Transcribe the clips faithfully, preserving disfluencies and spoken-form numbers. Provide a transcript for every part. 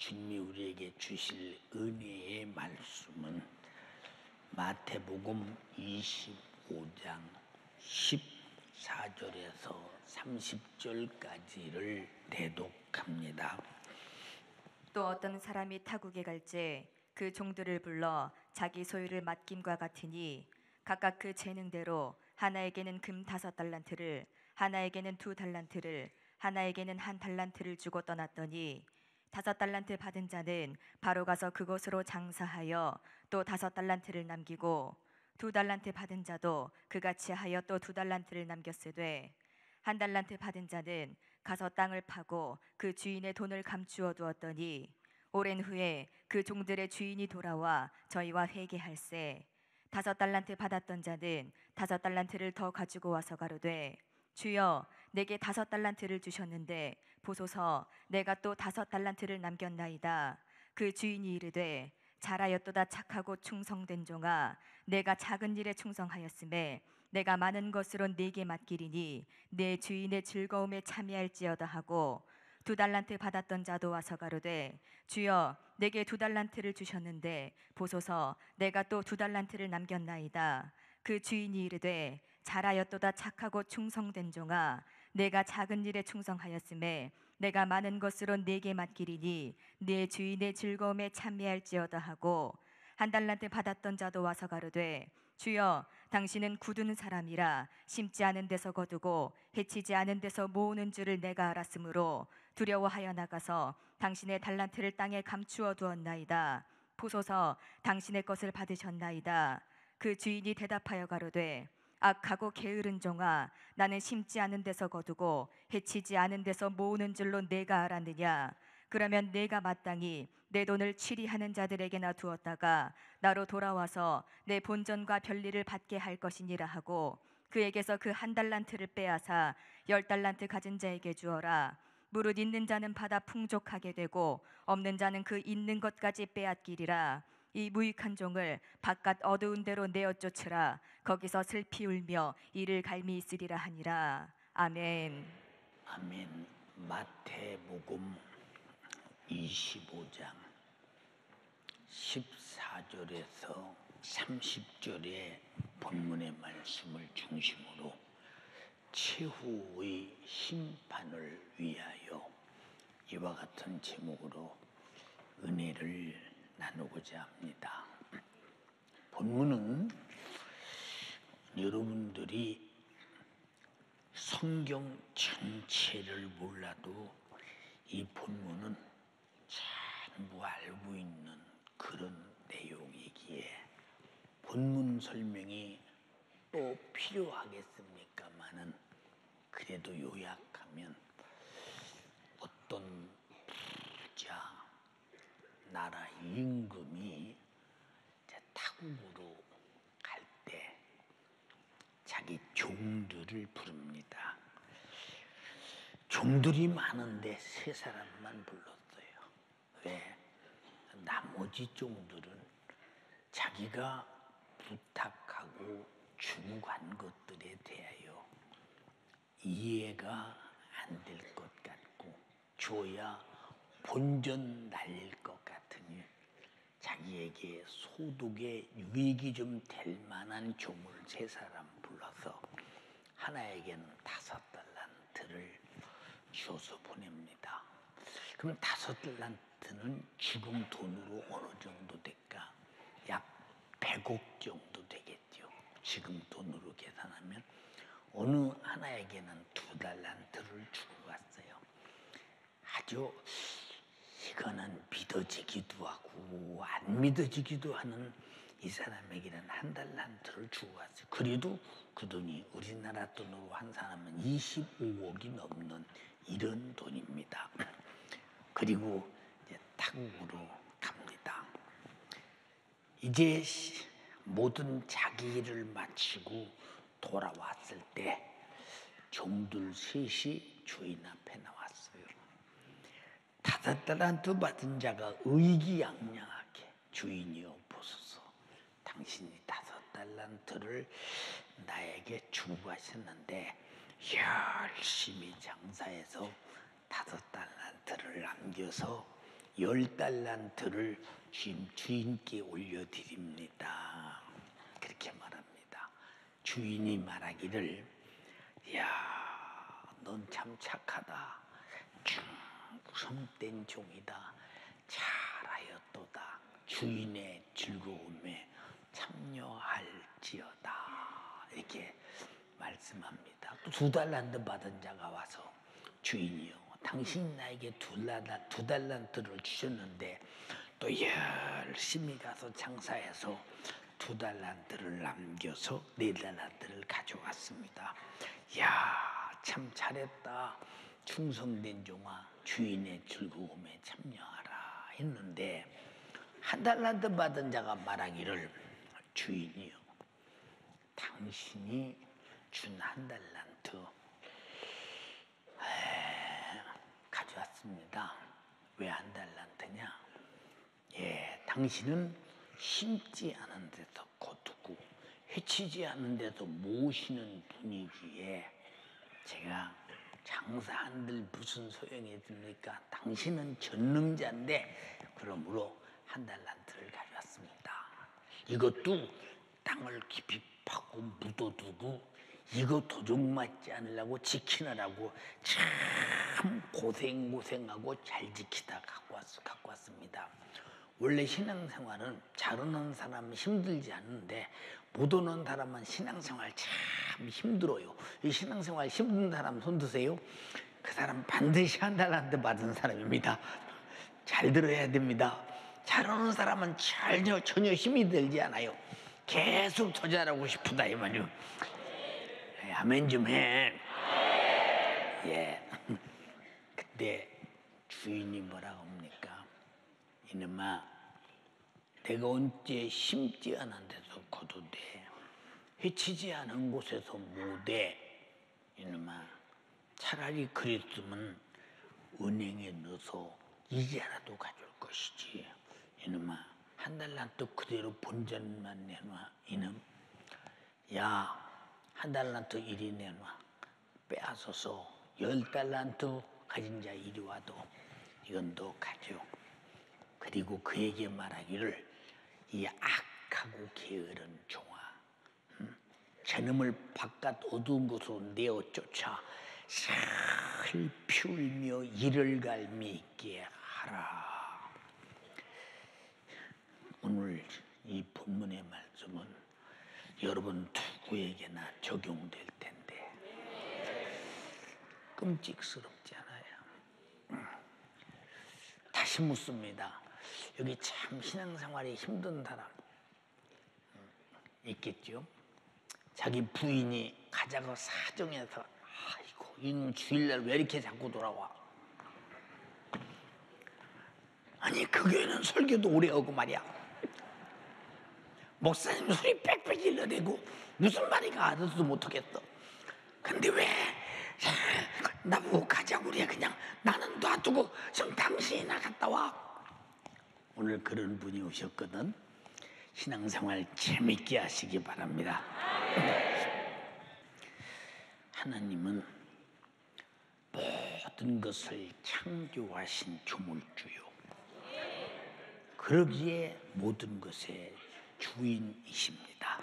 주님이 우리에게 주실 은혜의 말씀은 마태복음 이십오 장 십사 절에서 삼십 절까지를 대독합니다. 또 어떤 사람이 타국에 갈지 그 종들을 불러 자기 소유를 맡김과 같으니 각각 그 재능대로 하나에게는 금 다섯 달란트를, 하나에게는 두 달란트를, 하나에게는 한 달란트를 주고 떠났더니 다섯 달란트 받은 자는 바로 가서 그곳으로 장사하여 또 다섯 달란트를 남기고 두 달란트 받은 자도 그같이 하여 또 두 달란트를 남겼으되 한 달란트 받은 자는 가서 땅을 파고 그 주인의 돈을 감추어 두었더니 오랜 후에 그 종들의 주인이 돌아와 저희와 회개할세 다섯 달란트 받았던 자는 다섯 달란트를 더 가지고 와서 가로되 주여 내게 다섯 달란트를 주셨는데 보소서 내가 또 다섯 달란트를 남겼나이다. 그 주인이 이르되 잘하였도다 착하고 충성된 종아 내가 작은 일에 충성하였음에 내가 많은 것으로 네게 맡기리니 내 주인의 즐거움에 참여할지어다 하고 두 달란트 받았던 자도 와서 가로되 주여 내게 두 달란트를 주셨는데 보소서 내가 또 두 달란트를 남겼나이다. 그 주인이 이르되 잘하였도다 착하고 충성된 종아 내가 작은 일에 충성하였음에 내가 많은 것으로 네게 맡기리니 네 주인의 즐거움에 참여할지어다 하고 한 달란트 받았던 자도 와서 가로되 주여 당신은 굳은 사람이라 심지 않은 데서 거두고 해치지 않은 데서 모으는 줄을 내가 알았으므로 두려워하여 나가서 당신의 달란트를 땅에 감추어 두었나이다. 보소서 당신의 것을 받으셨나이다. 그 주인이 대답하여 가로되 악하고 게으른 종아 나는 심지 않은 데서 거두고 해치지 않은 데서 모으는 줄로 내가 알았느냐. 그러면 내가 마땅히 내 돈을 취리하는 자들에게나 두었다가 나로 돌아와서 내 본전과 별리를 받게 할 것이니라 하고 그에게서 그 한 달란트를 빼앗아 열 달란트 가진 자에게 주어라. 무릇 있는 자는 받아 풍족하게 되고 없는 자는 그 있는 것까지 빼앗기리라. 이 무익한 종을 바깥 어두운 데로 내어 쫓으라. 거기서 슬피 울며 이를 갈미 있으리라 하니라. 아멘. 아멘. 마태복음 이십오 장 십사 절에서 삼십 절의 본문의 말씀을 중심으로 최후의 심판을 위하여 이와 같은 제목으로 은혜를 나누고자 합니다. 본문은 여러분들이 성경 전체를 몰라도 이 본문은 전부 알고 있는 그런 내용이기에 본문 설명이 또 필요하겠습니까마는 그래도 요약하면 어떤 부자 나라 임금이 타국으로 갈 때 자기 종들을 부릅니다. 종들이 많은데 세 사람만 불렀어요. 왜? 나머지 종들은 자기가 부탁하고 주무한 것들에 대하여 이해가 안 될 것 같고 줘야 본전 날릴 것 같으니 자기에게 소득에 유익이 좀 될 만한 종을 세 사람 불러서 하나에게는 다섯 달란트를 주어서 보냅니다. 그럼 다섯 달란트는 지금 돈으로 어느 정도 될까? 약 백억 정도 되겠죠. 지금 돈으로 계산하면 어느 하나에게는 두 달란트를 주고 갔어요. 아주 이거는 믿어지기도 하고 안 믿어지기도 하는 이 사람에게는 한 달란트를 주고 갔어요. 그래도 그 돈이 우리나라 돈으로 한 사람은 이십오억이 넘는 이런 돈입니다. 그리고 이제 타국으로 갑니다. 이제 모든 자기 일을 마치고 돌아왔을 때 종들 셋이 주인 앞에 나왔어요. 다섯 달란트 받은 자가 의기양양하게 주인이여 보소서 당신이 다섯 달란트를 나에게 주고 가셨는데 열심히 장사해서 다섯 달란트를 남겨서 열 달란트를 주인, 주인께 올려드립니다. 그렇게 말합니다. 주인이 말하기를 야, 넌 참 착하다. 충성된 종이다. 잘하였도다. 주인의 즐거움에 참여할지어다. 이렇게 말씀합니다. 또 두 달란트 받은 자가 와서 주인이요, 당신이 나에게 두, 달란, 두 달란트를 주셨는데 또 열심히 가서 장사해서 두 달란트를 남겨서 네 달란트를 가져왔습니다. 야, 참 잘했다. 충성된 종아, 주인의 즐거움에 참여하라 했는데 한 달란트 받은 자가 말하기를 주인이요, 당신이 준 한 달란트 에, 가져왔습니다. 왜 한 달란트냐? 예, 당신은 심지 않은 데서 거두고 해치지 않은 데서 모시는 분이기에 제가 장사한들 무슨 소용이 듭니까? 당신은 전능자인데 그러므로 한 달란트를 가져왔습니다. 이것도 땅을 깊이 파고 묻어두고 이거 도둑맞지 않으려고 지키느라고 참 고생고생하고 잘 지키다 갖고, 왔, 갖고 왔습니다. 원래 신앙생활은 잘 오는 사람은 힘들지 않는데 못 오는 사람은 신앙생활 참 힘들어요. 이 신앙생활 힘든 사람 손 드세요. 그 사람 반드시 한 달란트 받은 사람입니다. 잘 들어야 됩니다. 잘 오는 사람은 전혀, 전혀 힘이 들지 않아요. 계속 더 잘하고 싶다 이 말이요. 예, 아멘 좀 해. 예. 근데 주인이 뭐라고 합니까? 이놈아, 내가 언제 심지 않은 데서 거두되 해치지 않은 곳에서 못해. 이놈아, 차라리 그랬으면 은행에 넣어서 이자라도 가져올 것이지. 이놈아, 한 달란트 그대로 본전만 내놔. 이놈, 야, 한 달란트 이리 내놔. 빼앗아서 열 달란트 가진 자 이리 와도 이건 너 가져. 그리고 그에게 말하기를 이 악하고 게으른 종아, 음? 저놈을 바깥 어두운 곳으로 내어 쫓아 슬피 울며 이를 갈미 있게 하라. 오늘 이 본문의 말씀은 여러분 누구에게나 적용될 텐데 끔찍스럽지 않아요? 다시 묻습니다. 여기 참 신앙생활이 힘든 사람 있겠죠? 자기 부인이 가자고 사정해서 아이고 이놈 주일날 왜 이렇게 자꾸 돌아와? 아니 그 교회는 설교도 오래 하고 말이야. 목사님 소리 빽빽 질러대고 무슨 말인가 알아도 못하겠어. 근데 왜 나보고 가자고 그래. 그냥 나는 놔두고 지금 당신이 나갔다 와. 오늘 그런 분이 오셨거든. 신앙생활 재밌게 하시기 바랍니다. 하나님은 모든 것을 창조하신 조물주요, 그러기에 모든 것의 주인이십니다.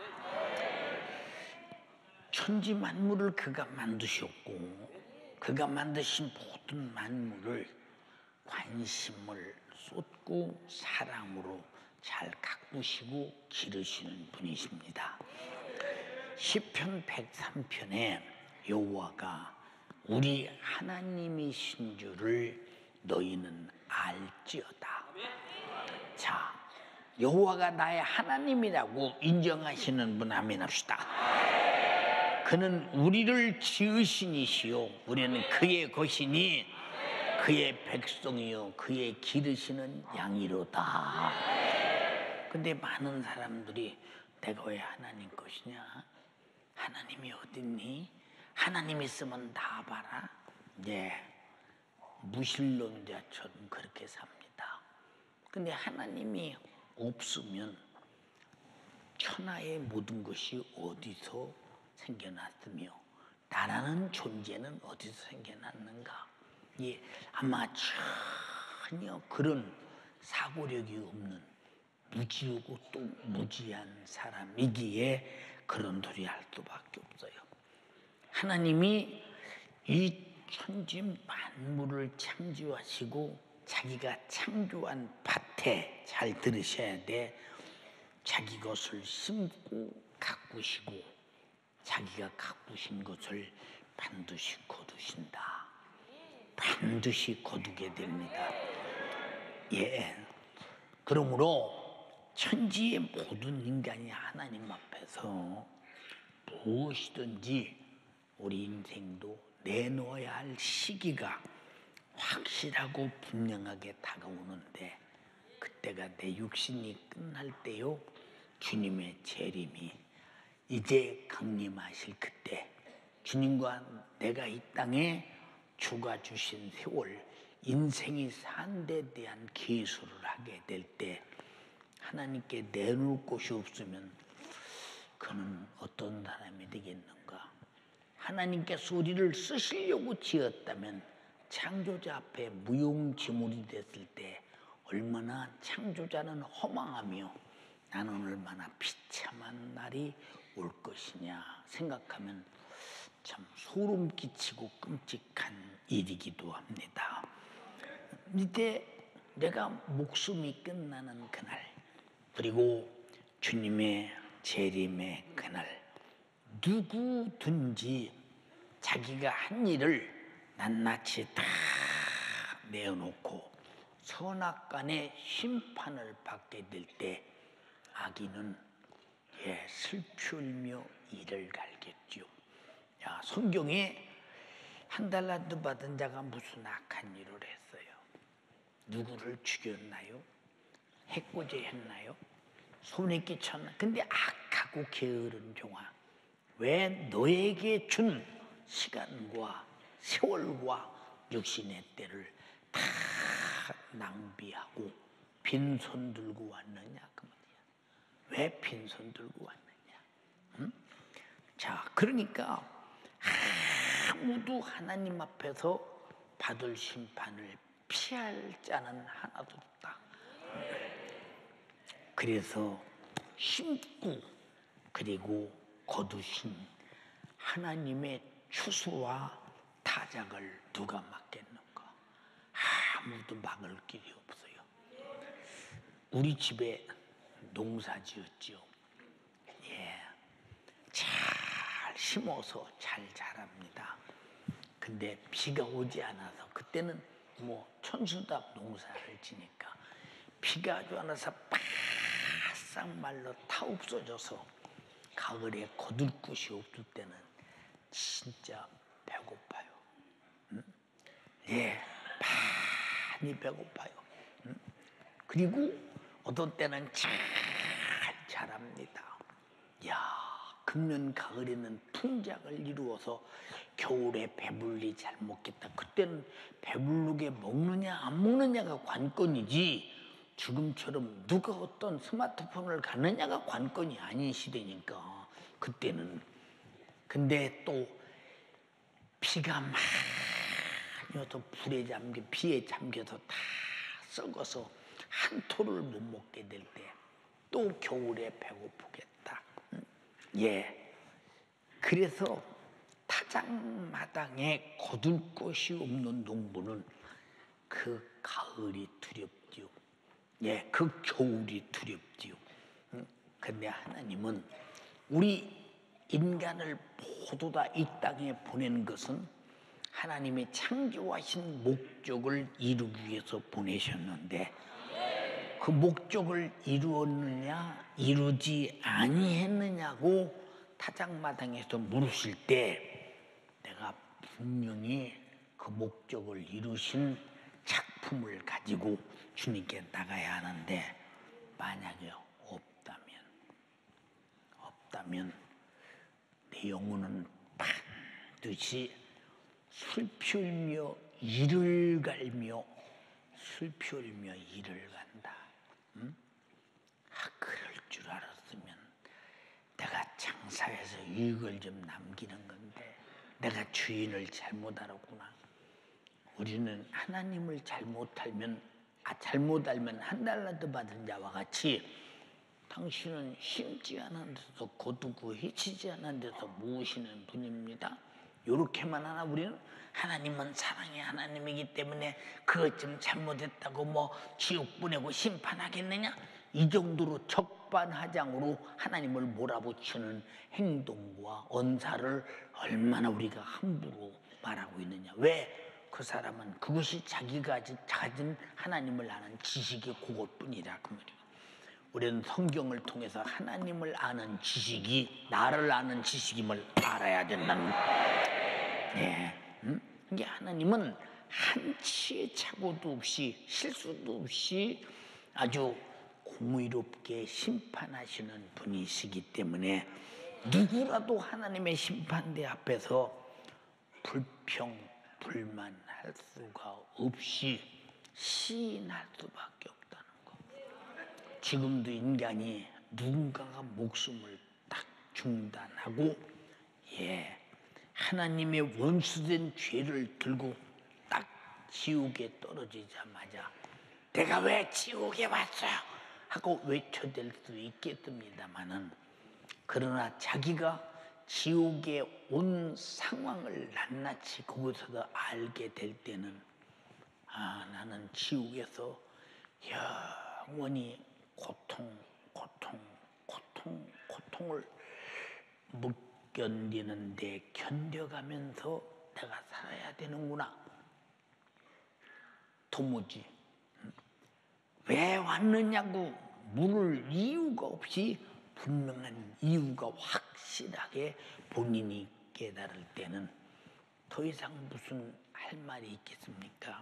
천지 만물을 그가 만드셨고 그가 만드신 모든 만물을 관심을 쏟고 사랑으로 잘 가꾸시고 기르시는 분이십니다. 시편 백삼 편에 여호와가 우리 하나님이신 줄을 너희는 알지어다. 자, 여호와가 나의 하나님이라고 인정하시는 분 아멘 합시다. 그는 우리를 지으신 이시요 우리는 그의 것이니 그의 백성이요 그의 기르시는 양이로다. 근데 많은 사람들이 내가 왜 하나님 것이냐? 하나님이 어딨니? 하나님 있으면 다 봐라. 네, 무신론자처럼 그렇게 삽니다. 근데 하나님이 없으면 천하의 모든 것이 어디서 생겨났으며 나라는 존재는 어디서 생겨났는가? 예, 아마 전혀 그런 사고력이 없는 무지하고 또 무지한 사람이기에 그런 소리 할 수밖에 없어요. 하나님이 이 천지 만물을 창조하시고 자기가 창조한 밭에, 잘 들으셔야 돼, 자기 것을 심고 가꾸시고 자기가 가꾸신 것을 반드시 거두신다. 반드시 거두게 됩니다. 예. 그러므로 천지의 모든 인간이 하나님 앞에서 무엇이든지 우리 인생도 내놓아야 할 시기가 확실하고 분명하게 다가오는데, 그때가 내 육신이 끝날 때요, 주님의 재림이 이제 강림하실 그때, 주님과 내가 이 땅에 주가 주신 세월, 인생이 산 데 대한 계수를 하게 될 때 하나님께 내놓을 곳이 없으면 그는 어떤 사람이 되겠는가? 하나님께서 우리를 쓰시려고 지었다면 창조자 앞에 무용지물이 됐을 때 얼마나 창조자는 허망하며 나는 얼마나 비참한 날이 올 것이냐 생각하면 참 소름 끼치고 끔찍한 일이기도 합니다. 이제 내가 목숨이 끝나는 그날, 그리고 주님의 재림의 그날, 누구든지 자기가 한 일을 낱낱이 다 내어놓고 선악간의 심판을 받게 될 때 악인은 예, 슬피 울며 이를 갈겠죠. 야, 성경에 한 달란트 받은 자가 무슨 악한 일을 했어요? 누구를 죽였나요? 해코지 했나요? 손에 끼쳤나? 근데 악하고 게으른 종아, 왜 너에게 준 시간과 세월과 육신의 때를 다 낭비하고 빈손 들고 왔느냐 그 말이야. 왜 빈손 들고 왔느냐? 응? 자, 그러니까 아무도 하나님 앞에서 받을 심판을 피할 자는 하나도 없다. 그래서 심고 그리고 거두신 하나님의 추수와 타작을 누가 막겠는가? 아무도 막을 길이 없어요. 우리 집에 농사 지었죠. 예, 잘 심어서 잘 자랍니다. 근데 비가 오지 않아서, 그때는 뭐 천수답 농사를 지니까 비가 오지 않아서 바싹 말라 타 없어져서 가을에 거둘 곳이 없을 때는 진짜 배고파요. 응? 예, 많이 배고파요. 응? 그리고 어떤 때는 잘 자랍니다. 야, 금년 가을에는 풍작을 이루어서 겨울에 배불리 잘 먹겠다. 그때는 배부르게 먹느냐 안 먹느냐가 관건이지, 지금처럼 누가 어떤 스마트폰을 갖느냐가 관건이 아닌 시대니까 그때는. 근데 또 비가 많이 와서 불에 잠겨 비에 잠겨서 다 썩어서 한 토를 못 먹게 될 때 또 겨울에 배고프겠다. 예, 그래서 타작마당에 거둘 곳이 없는 농부는 그 가을이 두렵지요. 예, 그 겨울이 두렵지요. 근데 하나님은 우리 인간을 모두 다 이 땅에 보낸 것은 하나님의 창조하신 목적을 이루기 위해서 보내셨는데, 그 목적을 이루었느냐 이루지 아니했느냐고 타작마당에서 물으실 때 내가 분명히 그 목적을 이루신 작품을 가지고 주님께 나가야 하는데, 만약에 없다면 없다면 내 영혼은 반드시 슬피 울며 이를 갈며 슬피 울며 이를 간다. 응? 아, 그럴 줄 알았으면 내가 장사해서 이익을 좀 남기는 건데 내가 주인을 잘못 알았구나. 우리는 하나님을 잘못 알면 아, 잘못 알면 한 달란트 받은 자와 같이 당신은 심지 않은 데서 거두고 해치지 않은 데서 모으시는 분입니다. 이렇게만 하나 우리는 하나님은 사랑의 하나님이기 때문에 그것 좀 잘못했다고 뭐 지옥 보내고 심판하겠느냐? 이 정도로 적반하장으로 하나님을 몰아붙이는 행동과 언사를 얼마나 우리가 함부로 말하고 있느냐. 왜? 그 사람은 그것이 자기가 가진 하나님을 아는 지식이 그것뿐이라 그 말이에요. 우리는 성경을 통해서 하나님을 아는 지식이 나를 아는 지식임을 알아야 된다는 거예요. 네. 음? 이게 하나님은 한치의 착오도 없이 실수도 없이 아주 공의롭게 심판하시는 분이시기 때문에 누구라도 하나님의 심판대 앞에서 불평, 불만할 수가 없이 시인할 수밖에 없다는 거. 지금도 인간이 누군가가 목숨을 딱 중단하고 예 하나님의 원수된 죄를 들고 딱 지옥에 떨어지자마자 내가 왜 지옥에 왔어요? 하고 외쳐댈 수 있겠습니다마는 그러나 자기가 지옥에 온 상황을 낱낱이 거기서도 알게 될 때는 아 나는 지옥에서 영원히 고통, 고통, 고통, 고통을 못 견디는데 견뎌가면서 내가 살아야 되는구나. 도무지 왜 왔느냐고 물을 이유가 없이 분명한 이유가 확실하게 본인이 깨달을 때는 더 이상 무슨 할 말이 있겠습니까?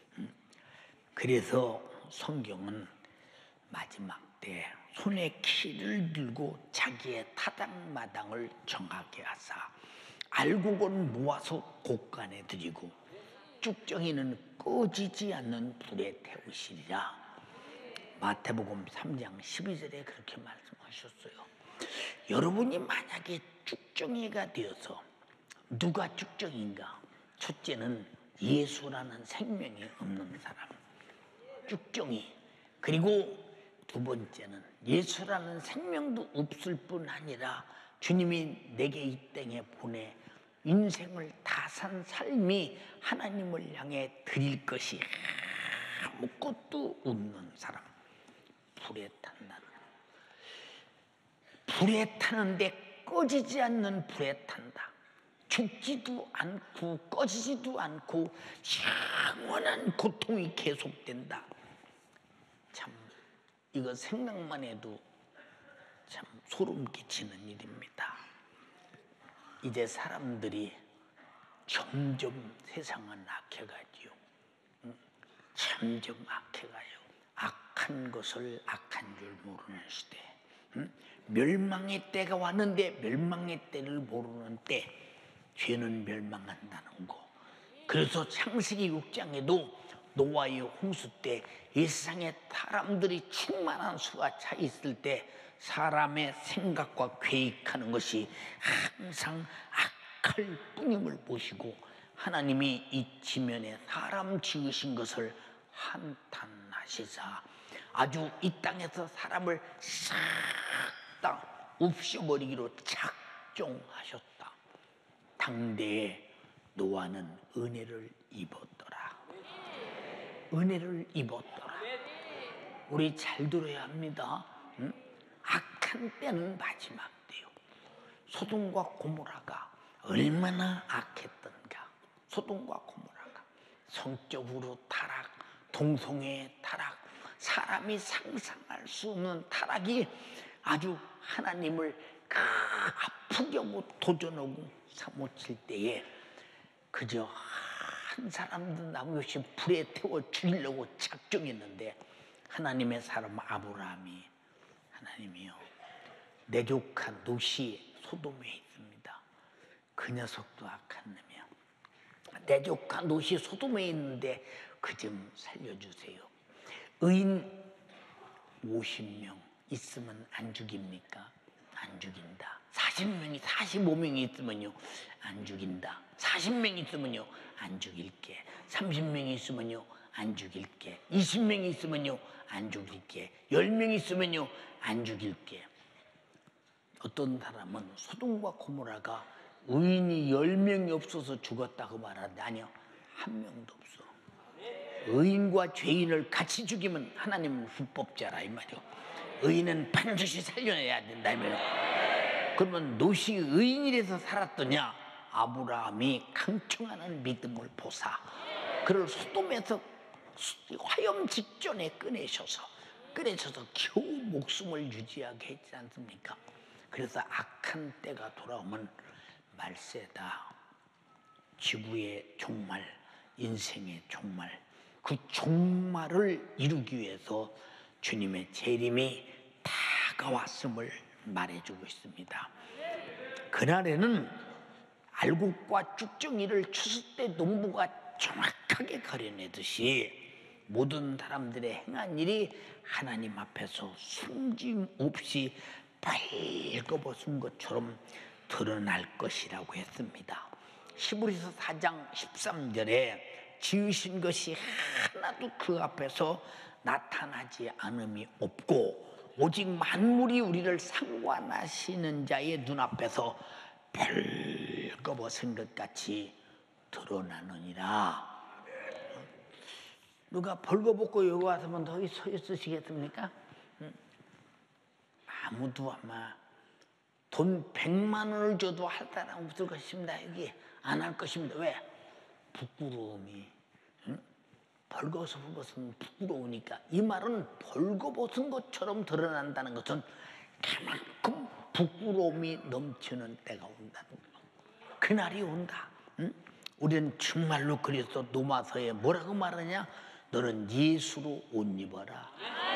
그래서 성경은 마지막 때 손에 키를 들고 자기의 타당마당을 정하게 하사 알곡은 모아서 곳간에 들이고 쭉정이는 꺼지지 않는 불에 태우시리라. 마태복음 삼 장 십이 절에 그렇게 말씀하셨어요. 여러분이 만약에 쭉정이가 되어서 누가 쭉정인가? 첫째는 예수라는 생명이 없는 사람 쭉정이. 그리고 두 번째는 예수라는 생명도 없을 뿐 아니라 주님이 내게 이 땅에 보내 인생을 다 산 삶이 하나님을 향해 드릴 것이 아무것도 없는 사람. 불에 탄다는 불에 타는데 꺼지지 않는 불에 탄다. 죽지도 않고 꺼지지도 않고 영원한 고통이 계속된다. 참 이거 생각만 해도 참 소름 끼치는 일입니다. 이제 사람들이 점점 세상은 악해가지요. 점점 악해가요. 악한 것을 악한 줄 모르는 시대. 멸망의 때가 왔는데 멸망의 때를 모르는 때 죄는 멸망한다는 거. 그래서 창세기 육 장에도 노아의 홍수 때 이 세상에 사람들이 충만한 수가 차 있을 때 사람의 생각과 계획하는 것이 항상 악할 뿐임을 보시고 하나님이 이 지면에 사람 지으신 것을 한탄하시사 아주 이 땅에서 사람을 싹 다 없애버리기로 작정하셨다. 당대에 노아는 은혜를 입었더라. 은혜를 입었더라. 우리 잘 들어야 합니다. 응? 악한 때는 마지막 때요. 소돔과 고모라가 얼마나 악했던가. 소돔과 고모라가 성적으로 타락, 동성애의 타락, 사람이 상상할 수 없는 타락이 아주 하나님을 아프게 하고 도전하고 사무칠 때에 그저 한 사람도 남없이 불에 태워 죽이려고 작정했는데 하나님의 사람 아브라함이 하나님이요 내 조카 롯이 소돔에 있습니다. 그 녀석도 악한 놈이야. 내 조카 롯이 소돔에 있는데 그 좀 살려주세요. 의인 오십 명 있으면 안 죽입니까? 안 죽인다. 사십 명이 사십오 명이 있으면요 안 죽인다. 사십 명 있으면요 안 죽일게. 삼십 명이 있으면요 안 죽일게. 이십 명이 있으면요 안 죽일게. 열 명이 있으면요 안 죽일게. 어떤 사람은 소돔과 고모라가 의인이 열 명이 없어서 죽었다고 말하는데 아니요, 한 명도 없어. 의인과 죄인을 같이 죽이면 하나님은 불법자라 이 말이요. 의인은 반드시 살려내야 된다 이 말이요. 그러면 롯이 의인이라서 살았더냐? 아브라함이 강청하는 믿음을 보사 그를 소돔에서 화염 직전에 꺼내셔서 꺼내셔서 겨우 목숨을 유지하게 했지 않습니까? 그래서 악한 때가 돌아오면 말세다. 지구의 종말, 인생의 종말, 그 종말을 이루기 위해서 주님의 재림이 다가왔음을 말해주고 있습니다. 그날에는 알곡과 쭉정이를 추수 때 농부가 정확하게 가려내듯이 모든 사람들의 행한 일이 하나님 앞에서 숨짐없이 벌거벗은 것처럼 드러날 것이라고 했습니다. 히브리서 사 장 십삼 절에 지으신 것이 하나도 그 앞에서 나타나지 않음이 없고 오직 만물이 우리를 상관하시는 자의 눈앞에서 벌거벗은 것 같이 드러나느니라. 누가 벌거벗고 여기 와서 더 서 있으시겠습니까? 아무도 아마 돈 백만 원을 줘도 할 사람 없을 것입니다. 여기 안 할 것입니다. 왜? 부끄러움이. 응? 벌거벗은 것은 부끄러우니까. 이 말은 벌거벗은 것처럼 드러난다는 것은 그만큼 부끄러움이 넘치는 때가 온다는 거예요. 그날이 온다. 응? 우리는 정말로 그래서 로마서에 뭐라고 말하냐? 너는 예수로 옷 입어라.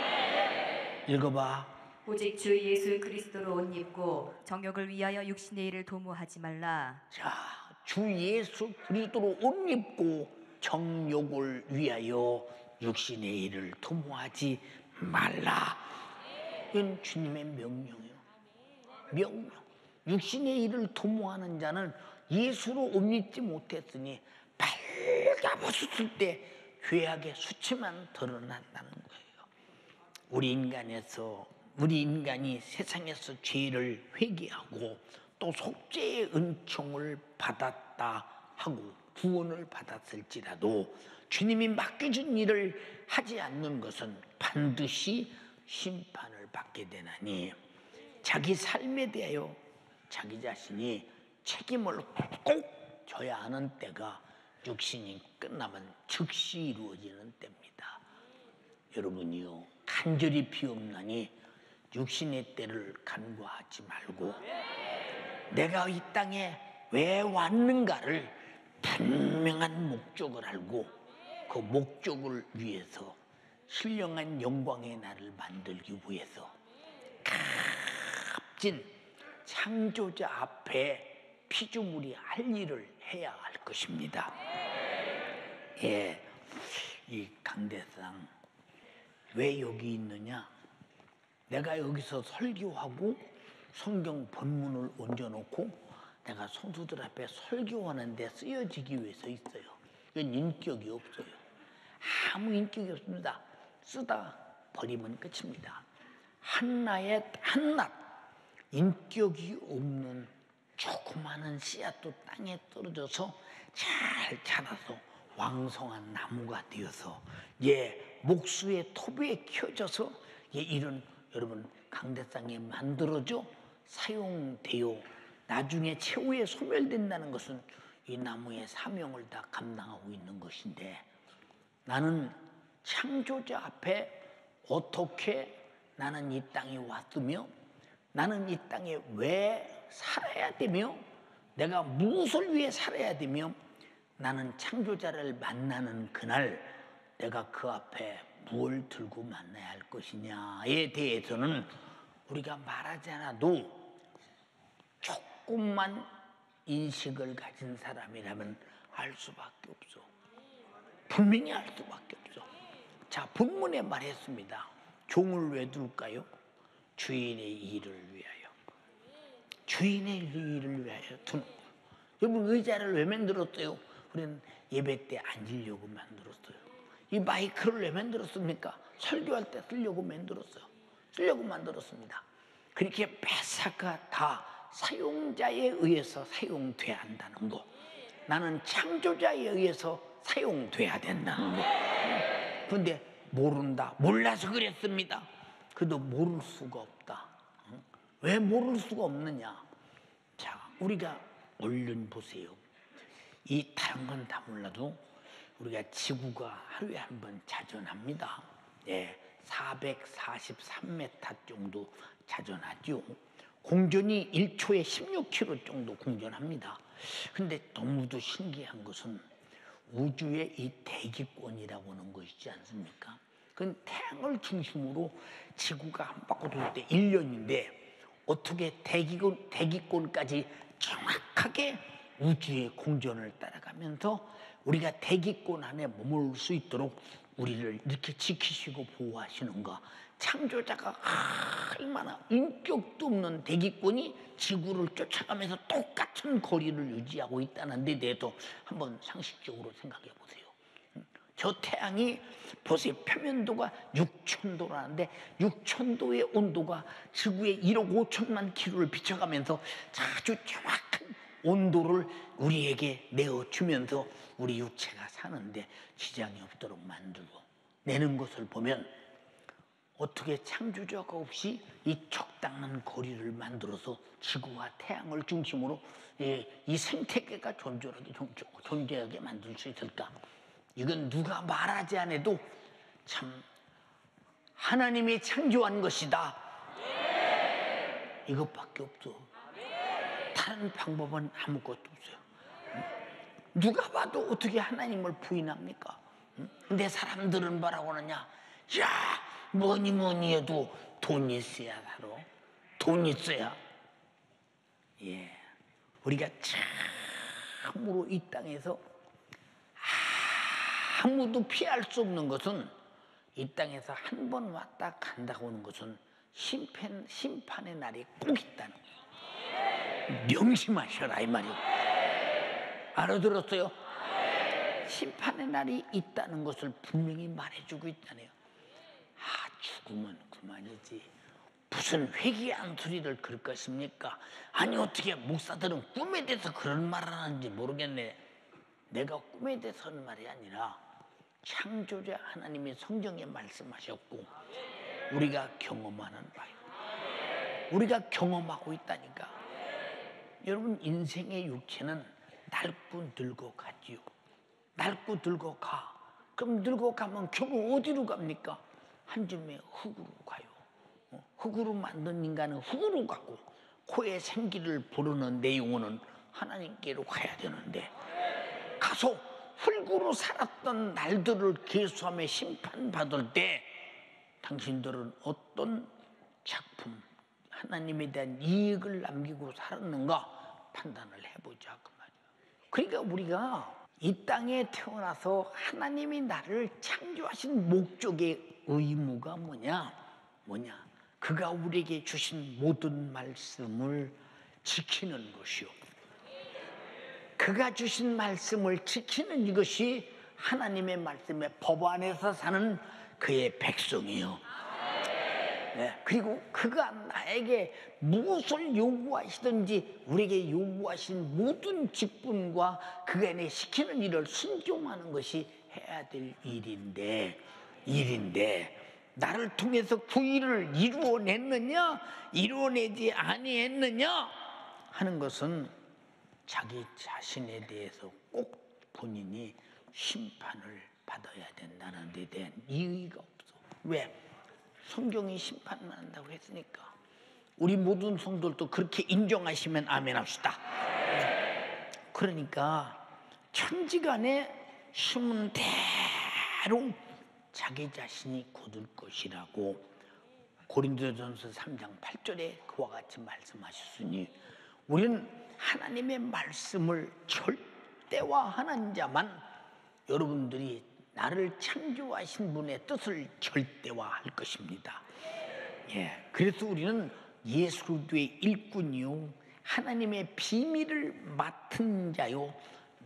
읽어봐. 오직 주 예수 그리스도로 옷 입고 정욕을 위하여 육신의 일을 도모하지 말라. 자, 주 예수 그리스도로 옷 입고 정욕을 위하여 육신의 일을 도모하지 말라. 이건 주님의 명령이에요. 명령. 육신의 일을 도모하는 자는 예수로 옷 입지 못했으니 발가벗었을 때 죄악의 수치만 드러난다는 거예요. 우리 인간에서 우리 인간이 세상에서 죄를 회개하고 또 속죄의 은총을 받았다 하고 구원을 받았을지라도 주님이 맡겨준 일을 하지 않는 것은 반드시 심판을 받게 되나니 자기 삶에 대하여 자기 자신이 책임을 꼭 져야 하는 때가 육신이 끝나면 즉시 이루어지는 때입니다. 여러분이요 간절히 비옵나니 육신의 때를 간과하지 말고 내가 이 땅에 왜 왔는가를 분명한 목적을 알고 그 목적을 위해서 신령한 영광의 나를 만들기 위해서 값진 창조자 앞에 피조물이 할 일을 해야 할 것입니다. 예, 이 강대상 왜 여기 있느냐? 내가 여기서 설교하고 성경 본문을 얹어놓고 내가 성도들 앞에 설교하는데 쓰여지기 위해서 있어요. 이건 인격이 없어요. 아무 인격이 없습니다. 쓰다 버리면 끝입니다. 한나의 한낱 인격이 없는 조그마한 씨앗도 땅에 떨어져서 잘 자라서 왕성한 나무가 되어서 예 목수의 토비에 켜져서 예 이런 여러분 강대상에 만들어져 사용되어 나중에 최후에 소멸된다는 것은 이 나무의 사명을 다 감당하고 있는 것인데 나는 창조자 앞에 어떻게 나는 이 땅에 왔으며 나는 이 땅에 왜 살아야 되며 내가 무엇을 위해 살아야 되며 나는 창조자를 만나는 그날 내가 그 앞에 뭘 들고 만나야 할 것이냐에 대해서는 우리가 말하지 않아도 조금만 인식을 가진 사람이라면 알 수밖에 없어. 분명히 알 수밖에 없어. 자, 본문에 말했습니다. 종을 왜 둘까요? 주인의 일을 위하여. 주인의 일을 위하여 두는 거. 여러분 의자를 왜 만들었어요? 우리는 예배 때 앉으려고 만들었어요. 이 마이크를 왜 만들었습니까? 설교할 때 쓰려고 만들었어요. 쓰려고 만들었습니다. 그렇게 매사가 다 사용자에 의해서 사용돼야 한다는 거. 나는 창조자에 의해서 사용돼야 된다는 거. 근데 모른다. 몰라서 그랬습니다. 그래도 모를 수가 없다. 왜 모를 수가 없느냐? 자, 우리가 얼른 보세요. 이 다른 건 다 몰라도 우리가 지구가 하루에 한 번 자전합니다. 예, 사백사십삼 미터 정도 자전하죠. 공전이 일 초에 십육 킬로미터 정도 공전합니다. 근데 너무도 신기한 것은 우주의 이 대기권이라고 하는 것이지 않습니까? 그건 태양을 중심으로 지구가 한 바퀴 돌 때 일 년인데 어떻게 대기권, 대기권까지 정확하게 우주의 공전을 따라가면서 우리가 대기권 안에 머물 수 있도록 우리를 이렇게 지키시고 보호하시는가? 창조자가 얼마나 인격도 없는 대기권이 지구를 쫓아가면서 똑같은 거리를 유지하고 있다는 데 대해서 한번 상식적으로 생각해 보세요. 저 태양이 보세요. 표면도가 육천 도라는데 육천 도의 온도가 지구의 일억 오천만 킬로를 비춰가면서 아주 정확한 온도를 우리에게 내어주면서 우리 육체가 사는데 지장이 없도록 만들고 내는 것을 보면 어떻게 창조자가 없이 이 적당한 거리를 만들어서 지구와 태양을 중심으로 이 생태계가 존재하게, 존재하게 만들 수 있을까? 이건 누가 말하지 않아도 참 하나님이 창조한 것이다. 이것밖에 없어. 다른 방법은 아무것도 없어요. 누가 봐도 어떻게 하나님을 부인합니까? 근데 사람들은 뭐라고 하느냐? 야, 뭐니 뭐니 해도 돈 있어야 살아. 돈 있어야. 예, 우리가 참으로 이 땅에서 아무도 피할 수 없는 것은 이 땅에서 한 번 왔다 간다고 하는 것은 심판, 심판의 날이 꼭 있다는 거예요. 명심하셔라 이 말이에요. 알아들었어요? 심판의 날이 있다는 것을 분명히 말해주고 있다네요. 아, 죽으면 그만이지. 무슨 회개한 소리를 그럴 것입니까? 아니 어떻게 목사들은 꿈에 대해서 그런 말을 하는지 모르겠네. 내가 꿈에 대해서 하는 말이 아니라 창조자 하나님이 성경에 말씀하셨고 우리가 경험하는 바예요. 우리가 경험하고 있다니까. 여러분 인생의 육체는 낡고 늙어 가지요. 낡고 늙어 가. 그럼 늙어 가면 결국 어디로 갑니까? 한 줌의 흙으로 가요. 흙으로 만든 인간은 흙으로 가고 코에 생기를 부르는 내 영혼은 하나님께로 가야 되는데 가서 흙으로 살았던 날들을 계수하며 심판받을 때 당신들은 어떤 작품, 하나님에 대한 이익을 남기고 살았는가 판단을 해보자 그 말이야. 그러니까 우리가 이 땅에 태어나서 하나님이 나를 창조하신 목적의 의무가 뭐냐? 뭐냐? 그가 우리에게 주신 모든 말씀을 지키는 것이요. 그가 주신 말씀을 지키는 이것이 하나님의 말씀의 법 안에서 사는 그의 백성이요. 네, 그리고 그가 나에게 무엇을 요구하시든지 우리에게 요구하신 모든 직분과 그가 내 시키는 일을 순종하는 것이 해야 될 일인데 일인데 나를 통해서 그 일을 이루어냈느냐 이루어내지 아니했느냐 하는 것은 자기 자신에 대해서 꼭 본인이 심판을 받아야 된다는 데 대한 이의가 없어. 왜? 성경이 심판을 한다고 했으니까. 우리 모든 성도들도 그렇게 인정하시면 아멘 합시다. 그러니까 천지간에 심은 대로 자기 자신이 거둘 것이라고 고린도전서 삼 장 팔 절에 그와 같이 말씀하셨으니 우리는 하나님의 말씀을 절대화하는 자만 여러분들이 나를 창조하신 분의 뜻을 절대화할 것입니다. 예, 그래서 우리는 예수 그리스도의 일꾼이요 하나님의 비밀을 맡은 자요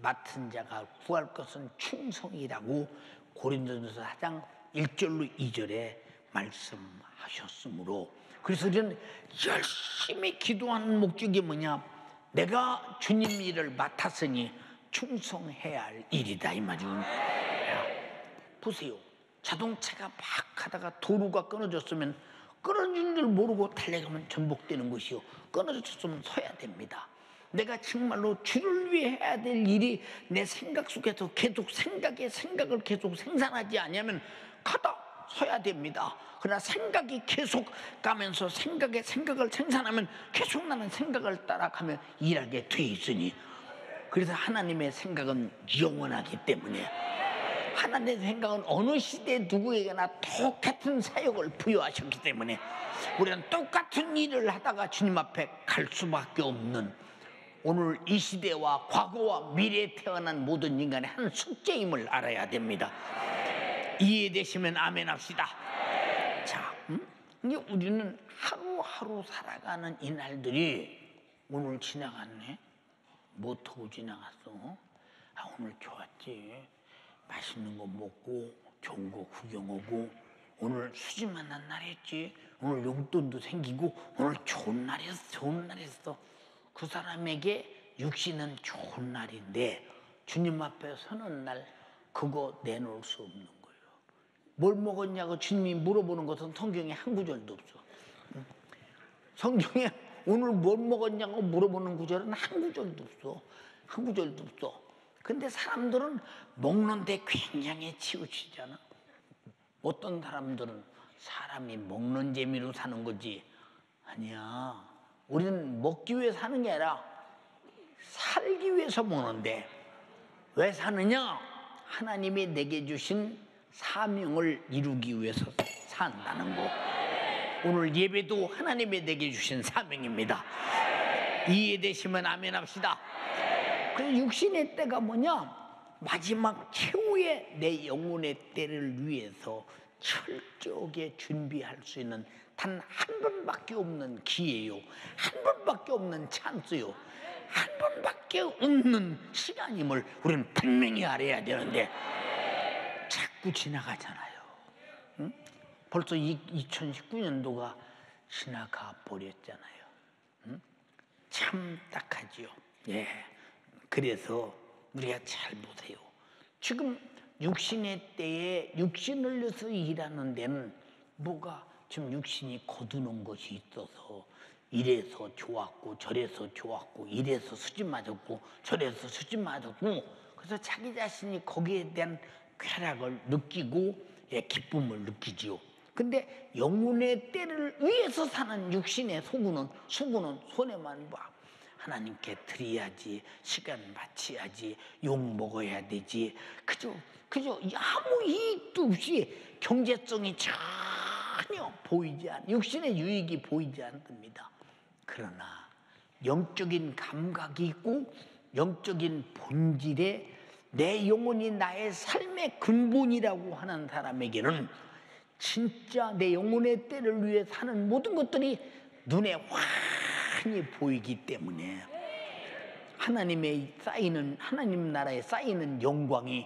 맡은 자가 구할 것은 충성이라고 고린도전서 사 장 일 절로 이 절에 말씀하셨으므로, 그래서 우리는 열심히 기도하는 목적이 뭐냐? 내가 주님 일을 맡았으니 충성해야 할 일이다 이 말이죠. 보세요, 자동차가 막 하다가 도로가 끊어졌으면 끊어진 줄 모르고 달려가면 전복되는 것이요, 끊어졌으면 서야 됩니다. 내가 정말로 주를 위해 해야 될 일이 내 생각 속에서 계속 생각에 생각을 계속 생산하지 않으면 가다 서야 됩니다. 그러나 생각이 계속 가면서 생각에 생각을 생산하면 계속 나는 생각을 따라가며 일하게 돼 있으니, 그래서 하나님의 생각은 영원하기 때문에 하나님의 생각은 어느 시대 누구에게나 똑같은 사역을 부여하셨기 때문에 우리는 똑같은 일을 하다가 주님 앞에 갈 수밖에 없는, 오늘 이 시대와 과거와 미래에 태어난 모든 인간의 한 숙제임을 알아야 됩니다. 이해되시면 아멘 합시다. 자, 음? 이제 우리는 하루하루 살아가는 이 날들이 오늘 지나갔네. 뭐 타고 지나갔어? 아, 오늘 좋았지. 맛있는 거 먹고 좋은 거 구경하고, 오늘 수지 만난 날이었지. 오늘 용돈도 생기고 오늘 좋은 날이었어. 좋은 날이었어. 그 사람에게 육신은 좋은 날인데 주님 앞에 서는 날 그거 내놓을 수 없는 거예요. 뭘 먹었냐고 주님이 물어보는 것은 성경에 한 구절도 없어. 성경에 오늘 뭘 먹었냐고 물어보는 구절은 한 구절도 없어. 한 구절도 없어. 근데 사람들은 먹는데 굉장히 치우치잖아. 어떤 사람들은 사람이 먹는 재미로 사는 거지. 아니야. 우리는 먹기 위해 사는 게 아니라 살기 위해서 먹는데, 왜 사느냐? 하나님이 내게 주신 사명을 이루기 위해서 산다는 거. 오늘 예배도 하나님이 내게 주신 사명입니다. 이해되시면 아멘 합시다. 그래서 육신의 때가 뭐냐? 마지막 최후의 내 영혼의 때를 위해서 철저하게 준비할 수 있는 단 한 번밖에 없는 기회요, 한 번밖에 없는 찬스요, 한 번밖에 없는 시간임을 우리는 분명히 알아야 되는데 자꾸 지나가잖아요. 응? 벌써 이천십구 년도가 지나가 버렸잖아요. 응? 참 딱하지요. 예. 그래서 우리가 잘 보세요. 지금 육신의 때에 육신을 위해서 일하는 데는 뭐가 지금 육신이 거두는 것이 있어서 이래서 좋았고 저래서 좋았고 이래서 수지 맞았고 저래서 수지 맞았고, 그래서 자기 자신이 거기에 대한 쾌락을 느끼고 예, 기쁨을 느끼지요. 근데 영혼의 때를 위해서 사는 육신의 소구는 수구는 손해만 봐. 하나님께 드려야지, 시간 바쳐야지, 욕 먹어야 되지. 그저 그저 아무 이익도 없이 경제성이 전혀 보이지 않, 육신의 유익이 보이지 않습니다. 그러나 영적인 감각이 있고 영적인 본질에 내 영혼이 나의 삶의 근본이라고 하는 사람에게는 진짜 내 영혼의 때를 위해 사는 모든 것들이 눈에 환히 보이기 때문에 하나님의 쌓이는, 하나님 나라에 쌓이는 영광이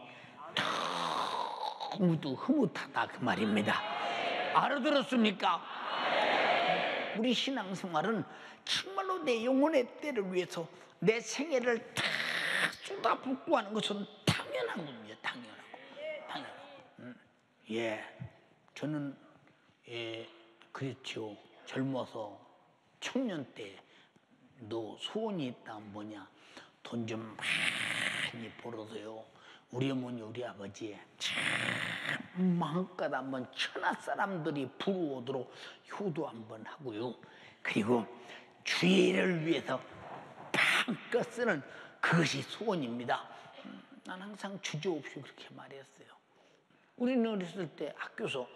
너무도 흐뭇하다 그 말입니다. 알아들었습니까? 우리 신앙생활은 정말로 내 영혼의 때를 위해서 내 생애를 다 쏟아붓고 하는 것은 당연한 겁니다. 당연하고, 당연하고. 음. 예, 저는 예, 그랬죠. 젊어서 청년 때도 소원이 있다. 뭐냐? 돈 좀 많이 벌어서요, 우리 어머니 우리 아버지 참 마음껏 한번 천하 사람들이 부러워도록 효도 한번 하고요, 그리고 주의를 위해서 마음껏 쓰는 그것이 소원입니다. 음, 난 항상 주저없이 그렇게 말했어요. 우리는 어렸을 때 학교에서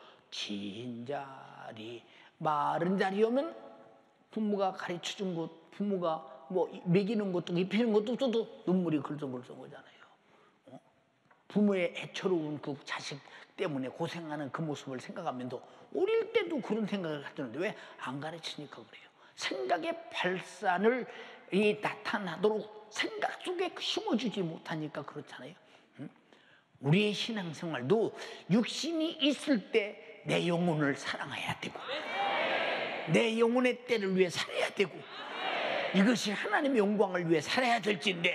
진자리 마른 자리 오면 부모가 가르쳐준 것, 부모가 뭐 먹이는 것도 입히는 것도 없어도 눈물이 글썽글썽 오잖아요. 어? 부모의 애처로운 그 자식 때문에 고생하는 그 모습을 생각하면서 어릴 때도 그런 생각을 가졌는데 왜 안 가르치니까 그래요. 생각의 발산을 이 나타나도록 생각 속에 심어주지 못하니까 그렇잖아요. 응? 우리의 신앙생활도 육신이 있을 때 내 영혼을 사랑해야 되고 내 영혼의 때를 위해 살아야 되고 이것이 하나님의 영광을 위해 살아야 될진데,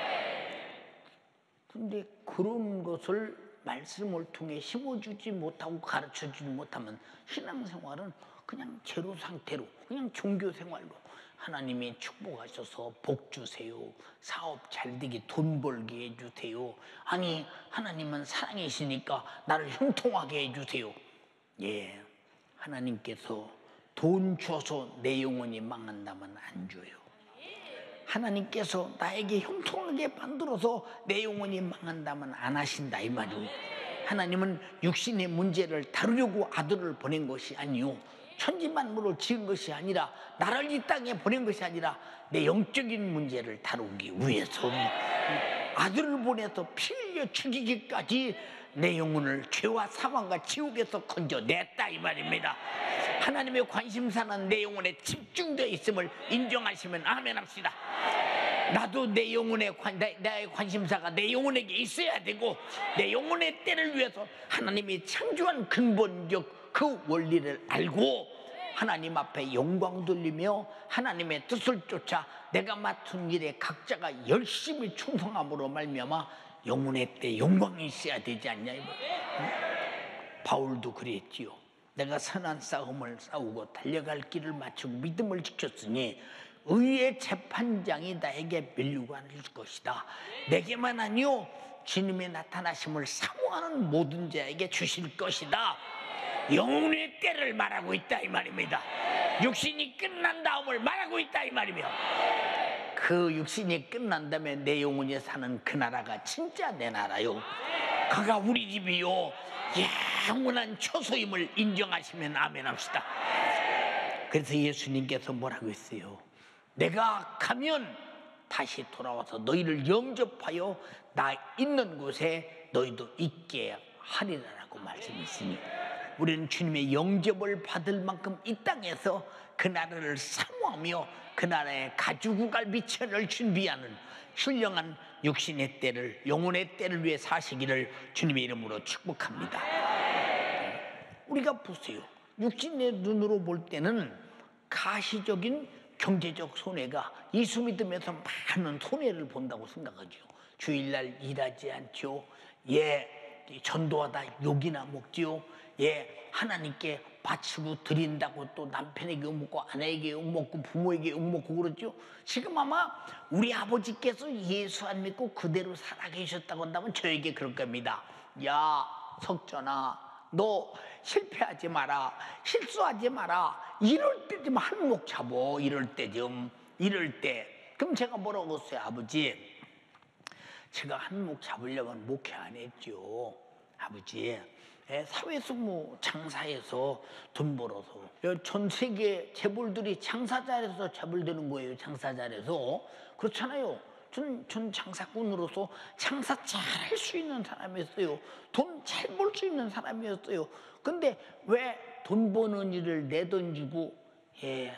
근데 그런 것을 말씀을 통해 심어주지 못하고 가르쳐주지 못하면 신앙생활은 그냥 제로 상태로, 그냥 종교생활로 하나님이 축복하셔서 복 주세요, 사업 잘 되게 돈 벌게 해주세요, 아니 하나님은 사랑이시니까 나를 형통하게 해주세요. 예, 하나님께서 돈 줘서 내 영혼이 망한다면 안 줘요. 하나님께서 나에게 형통하게 만들어서 내 영혼이 망한다면 안 하신다 이 말이오. 하나님은 육신의 문제를 다루려고 아들을 보낸 것이 아니요, 천지만물을 지은 것이 아니라, 나를 이 땅에 보낸 것이 아니라 내 영적인 문제를 다루기 위해서 아들을 보내서 피 흘려 죽이기까지 내 영혼을 죄와 사망과 지옥에서 건져냈다 이 말입니다. 하나님의 관심사는 내 영혼에 집중되어 있음을 인정하시면 아멘 합시다. 나도 내 영혼의 관, 나의 관심사가 내 영혼에게 있어야 되고, 내 영혼의 때를 위해서 하나님이 창조한 근본적 그 원리를 알고 하나님 앞에 영광 돌리며 하나님의 뜻을 쫓아 내가 맡은 일에 각자가 열심히 충성함으로 말미암아 영혼의 때 영광이 있어야 되지 않냐. 응? 바울도 그랬지요. 내가 선한 싸움을 싸우고 달려갈 길을 마치고 믿음을 지켰으니 의의 재판장이 나에게 면류관을 줄 것이다. 내게만 아니요 주님의 나타나심을 사모하는 모든 자에게 주실 것이다. 영혼의 때를 말하고 있다 이 말입니다. 육신이 끝난 다음을 말하고 있다 이 말이며, 그 육신이 끝난다면 내 영혼이 사는 그 나라가 진짜 내 나라요, 그가 우리 집이요 영원한 처소임을 인정하시면 아멘 합시다. 그래서 예수님께서 뭐라고 했어요? 내가 가면 다시 돌아와서 너희를 영접하여 나 있는 곳에 너희도 있게 하리라라고 말씀했으니, 우리는 주님의 영접을 받을 만큼 이 땅에서 그 나라를 사모하며 그 나라의 가죽갈 미천을 준비하는 훌륭한 육신의 때를, 영혼의 때를 위해 사시기를 주님의 이름으로 축복합니다. 우리가 보세요. 육신의 눈으로 볼 때는 가시적인 경제적 손해가, 예수 믿으면서 많은 손해를 본다고 생각하죠. 주일날 일하지 않죠. 예, 전도하다 욕이나 먹지요. 예, 하나님께 바치고 드린다고 또 남편에게 욕먹고 아내에게 욕먹고 부모에게 욕먹고 그러죠. 지금 아마 우리 아버지께서 예수 안 믿고 그대로 살아계셨다고 한다면 저에게 그럴 겁니다. 야 석전아, 너 실패하지 마라, 실수하지 마라, 이럴 때 좀 한몫 잡어, 이럴 때 좀, 이럴 때. 그럼 제가 뭐라고 했어요? 아버지, 제가 한몫 잡으려면 목회 안 했죠. 아버지, 사회에서 뭐 장사해서 돈 벌어서, 전 세계 재벌들이 장사 잘해서 재벌 되는 거예요. 장사 잘해서. 그렇잖아요. 전, 전 장사꾼으로서 장사 잘 할 수 있는 사람이었어요. 돈 잘 벌 수 있는 사람이었어요. 근데 왜 돈 버는 일을 내던지고 예,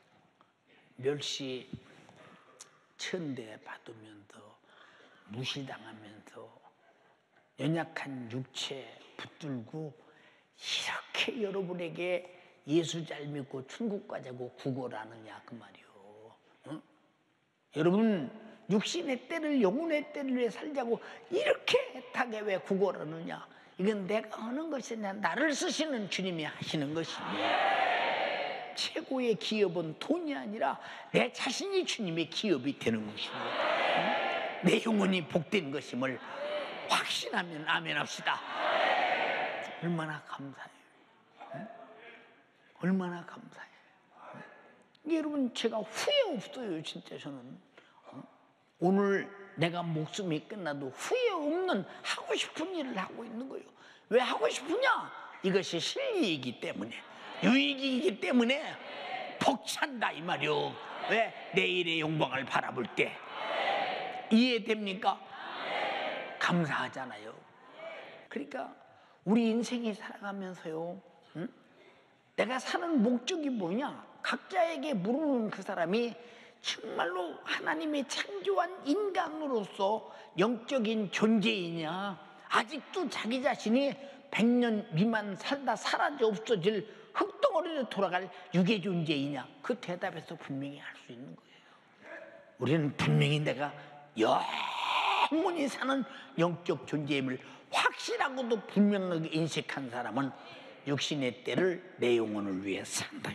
멸시 천대 받으면서 무시당하면서 연약한 육체 붙들고 이렇게 여러분에게 예수 잘 믿고 천국 가자고 구걸하느냐 그 말이요. 응? 여러분 육신의 때를 영혼의 때를 위해 살자고 이렇게 애타게 왜 구걸하느냐. 이건 내가 하는 것이 아니라 나를 쓰시는 주님이 하시는 것입니다. 최고의 기업은 돈이 아니라 내 자신이 주님의 기업이 되는 것입니다. 응? 내 영혼이 복된 것임을 확신하면 아멘 합시다. 얼마나 감사해요. 응? 얼마나 감사해요. 응? 여러분 제가 후회 없어요. 진짜 저는. 응? 오늘 내가 목숨이 끝나도 후회 없는 하고 싶은 일을 하고 있는 거예요. 왜 하고 싶으냐? 이것이 실리이기 때문에, 유익이기 때문에 벅찬다 이 말이요. 왜? 내일의 영광을 바라볼 때. 이해됩니까? 감사하잖아요. 그러니까 우리 인생이 살아가면서요, 응? 내가 사는 목적이 뭐냐? 각자에게 물어보는 그 사람이 정말로 하나님의 창조한 인간으로서 영적인 존재이냐, 아직도 자기 자신이 백 년 미만 살다 사라져 없어질 흙덩어리로 돌아갈 유괴 존재이냐, 그 대답에서 분명히 알 수 있는 거예요. 우리는 분명히 내가 영원히 사는 영적 존재임을 확실하고도 분명하게 인식한 사람은 육신의 때를 내 영혼을 위해 산다.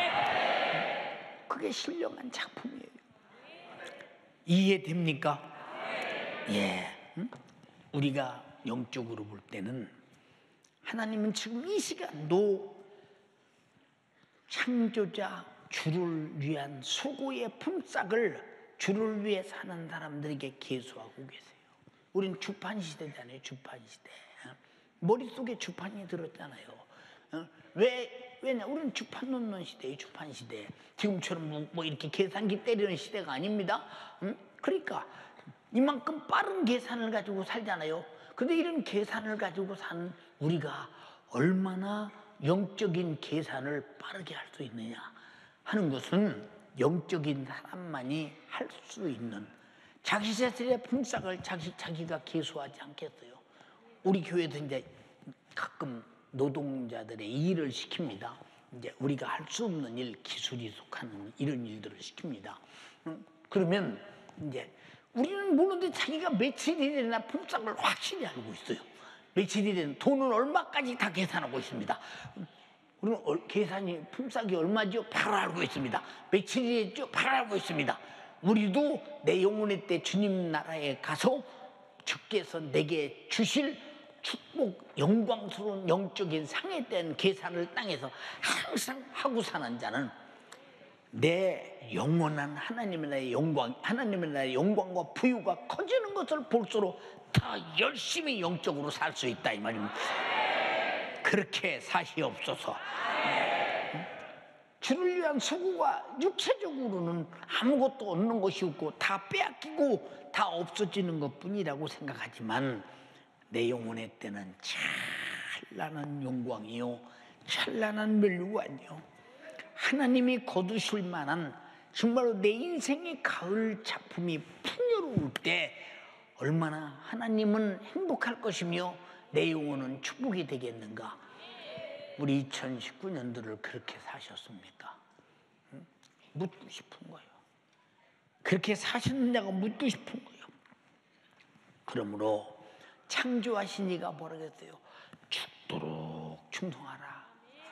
그게 신령한 작품이에요. 이해됩니까? 예. 응? 우리가 영적으로 볼 때는 하나님은 지금 이 시간도 창조자 주를 위한 수고의 품삯을 주를 위해 사는 사람들에게 계수하고 계세요. 우린 주판 시대잖아요. 주판 시대. 머릿속에 주판이 들었잖아요. 왜, 왜냐? 우리는 주판 놓는 시대예요. 주판 시대. 지금처럼 뭐, 뭐 이렇게 계산기 때리는 시대가 아닙니다. 응? 그러니까 이만큼 빠른 계산을 가지고 살잖아요. 근데 이런 계산을 가지고 사는 우리가 얼마나 영적인 계산을 빠르게 할 수 있느냐 하는 것은 영적인 사람만이 할 수 있는, 자기 자신의 품삯을 자기, 자기가 계수하지 않겠어요. 우리 교회도 이제 가끔 노동자들의 일을 시킵니다. 이제 우리가 할 수 없는 일, 기술이 속하는 이런 일들을 시킵니다. 음, 그러면 이제 우리는 모르는데 자기가 며칠이 되나 품삯을 확실히 알고 있어요. 며칠이 되는 돈은 얼마까지 다 계산하고 있습니다. 우리는 계산이 품삯이 얼마죠? 바로 알고 있습니다. 며칠이 됐죠? 바로 알고 있습니다. 우리도 내 영혼의 때 주님 나라에 가서 주께서 내게 주실 축복, 영광스러운 영적인 상에 대한 계산을 땅에서 항상 하고 사는 자는 내 영원한 하나님의 나라의 영광, 하나님의 나라의 영광과 부유가 커지는 것을 볼수록 더 열심히 영적으로 살 수 있다 이 말입니다. 그렇게 사시옵소서. 주를 위한 수고가 육체적으로는 아무것도 얻는 것이 없고 다 빼앗기고 다 없어지는 것뿐이라고 생각하지만 내 영혼의 때는 찬란한 영광이요 찬란한 멸류관이요 하나님이 거두실 만한 정말로 내 인생의 가을 작품이 풍요로울 때 얼마나 하나님은 행복할 것이며 내 영혼은 축복이 되겠는가. 우리 이천십구 년도를 그렇게 사셨습니까? 응? 묻고 싶은 거예요. 그렇게 사셨느냐고 묻고 싶은 거예요. 그러므로 창조하신 이가 뭐라 그랬어요? 죽도록 충성하라.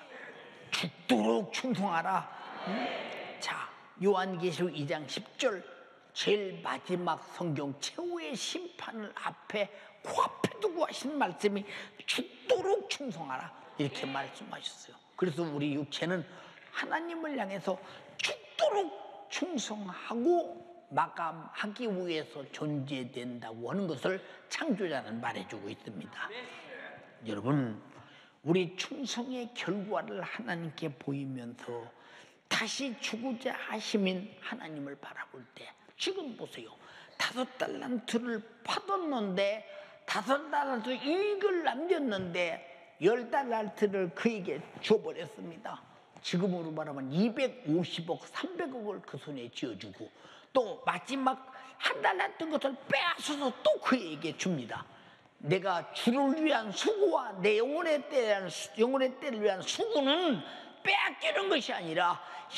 죽도록 충성하라. 응? 자, 요한계시록 이 장 십 절 제일 마지막 성경 최후의 심판을 앞에 코앞에 두고 하신 말씀이 죽도록 충성하라 이렇게 말씀하셨어요. 그래서 우리 육체는 하나님을 향해서 죽도록 충성하고 마감하기 위해서 존재된다고 하는 것을 창조자는 말해주고 있습니다. 여러분, 우리 충성의 결과를 하나님께 보이면서 다시 주고자 하심인 하나님을 바라볼 때 지금 보세요. 다섯 달란트를 받았는데 다섯 달란트 이익을 남겼는데 열 달란트를 그에게 줘버렸습니다. 지금으로 말하면 이백오십억, 삼백억을 그 손에 쥐어주고 또 마지막 한 달란트 것을 빼앗아서 또 그에게 줍니다. 내가 주를 위한 수고와 내 영혼의 때를, 영혼의 때를 위한 수고는 빼앗기는 것이 아니라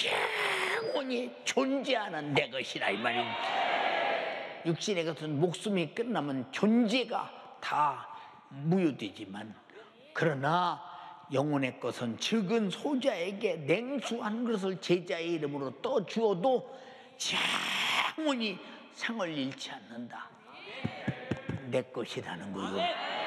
영원히 존재하는 내 것이라 이 말입니다. 육신의 것은 목숨이 끝나면 존재가 다 무효되지만 그러나 영혼의 것은 적은 소자에게 냉수한 것을 제자의 이름으로 떠주어도 영원히 상을 잃지 않는다. 내 것이라는 거요.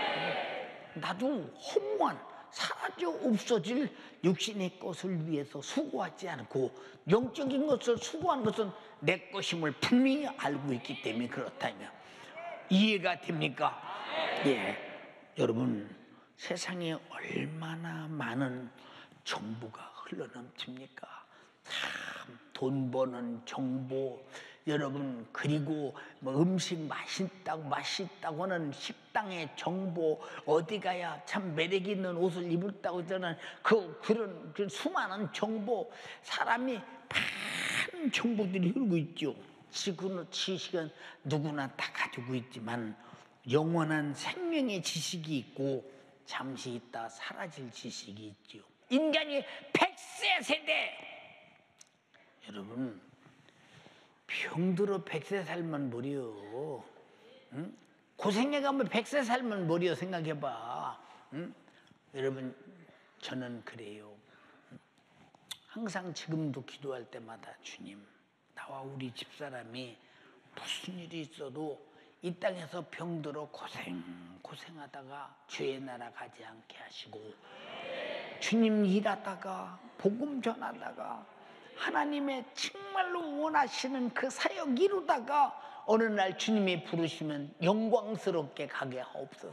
나도 허무한 사라져 없어질 육신의 것을 위해서 수고하지 않고 영적인 것을 수고하는 것은 내 것임을 분명히 알고 있기 때문에 그렇다면 이해가 됩니까? 예, 여러분 세상에 얼마나 많은 정보가 흘러넘칩니까? 참 돈 버는 정보 여러분 그리고 뭐 음식 맛있다고 맛있다고 하는 식당의 정보 어디 가야 참 매력 있는 옷을 입었다고 저는 그 그런 그 수많은 정보 사람이 큰 정보들이 흐르고 있죠. 지구는 지식은 누구나 다 가지고 있지만 영원한 생명의 지식이 있고 잠시 있다 사라질 지식이 있죠. 인간이 백세 세대. 여러분 병들어 백세 살면 뭐려? 응? 고생해가면 백세 살면 뭐려? 생각해봐. 응? 여러분 저는 그래요. 항상 지금도 기도할 때마다 주님, 나와 우리 집사람이 무슨 일이 있어도 이 땅에서 병들어 고생 고생하다가 주의 나라 가지 않게 하시고, 주님 일하다가 복음 전하다가 하나님의 정말로 원하시는 그 사역 이루다가 어느 날 주님이 부르시면 영광스럽게 가게 하옵소서.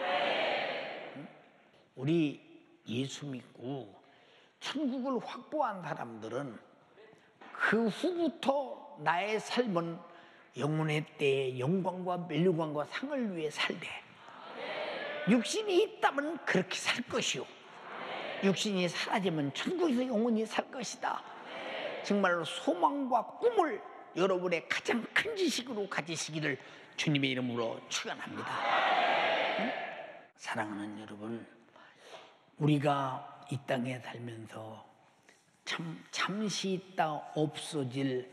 우리 예수 믿고 천국을 확보한 사람들은 그 후부터 나의 삶은 영혼의 때에 영광과 멸류관과 상을 위해 살되, 육신이 있다면 그렇게 살 것이요, 육신이 사라지면 천국에서 영원히 살 것이다. 정말로 소망과 꿈을 여러분의 가장 큰 지식으로 가지시기를 주님의 이름으로 축원합니다. 응? 사랑하는 여러분, 우리가 이 땅에 살면서 참 잠시 있다 없어질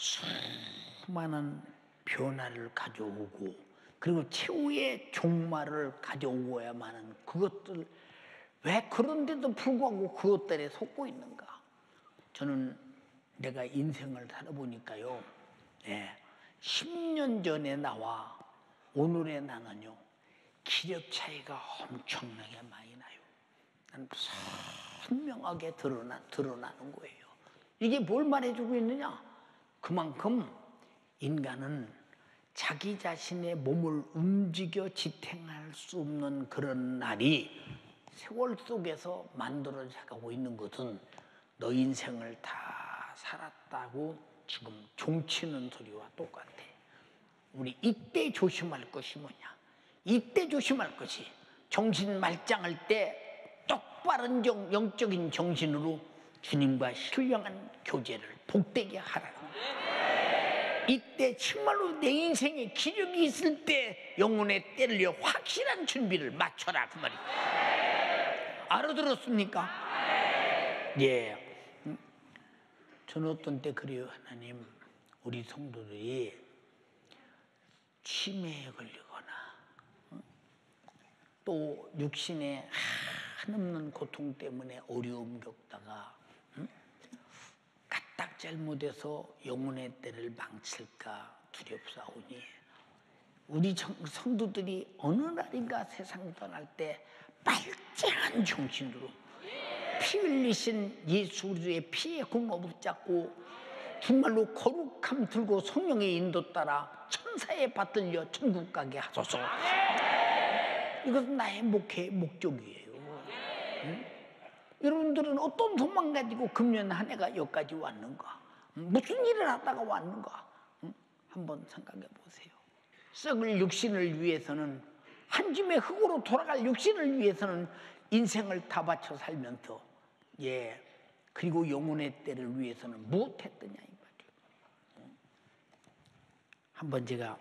수많은 변화를 가져오고, 그리고 최후의 종말을 가져오고야만 하는 그것들, 왜 그런데도 불구하고 그것들에 속고 있는가? 저는 내가 인생을 살아보니까요, 예, 십 년 전에 나와 오늘의 나는요, 기력 차이가 엄청나게 많이 나요. 난 선명하게 드러나, 드러나는 거예요. 이게 뭘 말해주고 있느냐? 그만큼 인간은 자기 자신의 몸을 움직여 지탱할 수 없는 그런 날이 세월 속에서 만들어져 가고 있는 것은 너 인생을 다 살았다고 지금 종치는 소리와 똑같아. 우리 이때 조심할 것이 뭐냐? 이때 조심할 것이, 정신 말짱할 때 똑바른 정, 영적인 정신으로 주님과 신령한 교제를 복되게 하라는 거예요. 이때 정말로 내 인생에 기력이 있을 때 영혼의 때를 확실한 준비를 맞춰라, 그 말이에요. 알아들었습니까? 예. 저는 어떤 때 그래요. 하나님, 우리 성도들이 치매에 걸리거나 또 육신의 한없는 고통 때문에 어려움 겪다가 응? 까딱 잘못해서 영혼의 때를 망칠까 두렵사오니, 우리 성도들이 어느 날인가 세상 떠날 때 말짱한 정신으로 피 흘리신 예수 그리스도의 피의 공로 붙잡고 정말로 거룩함 들고 성령의 인도 따라 천사에 받들려 천국 가게 하소서. 이것은 나의 목회의 목적이에요. 응? 여러분들은 어떤 소망 가지고 금년 한 해가 여기까지 왔는가? 무슨 일을 하다가 왔는가? 응? 한번 생각해 보세요. 썩을 육신을 위해서는, 한 줌의 흙으로 돌아갈 육신을 위해서는 인생을 다 바쳐 살면서, 예, 그리고 영혼의 때를 위해서는 무엇했더냐 이 말이에요. 응? 한번 제가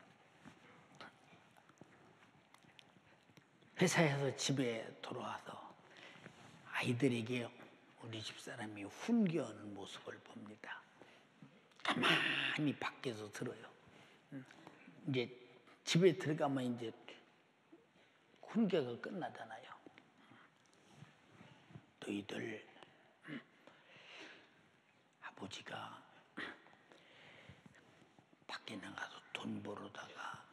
회사에서 집에 돌아와서 아이들에게 우리 집사람이 훈계하는 모습을 봅니다. 가만히 밖에서 들어요. 이제 집에 들어가면 이제 훈계가 끝나잖아요. 너희들 아버지가 밖에 나가서 돈 벌어다가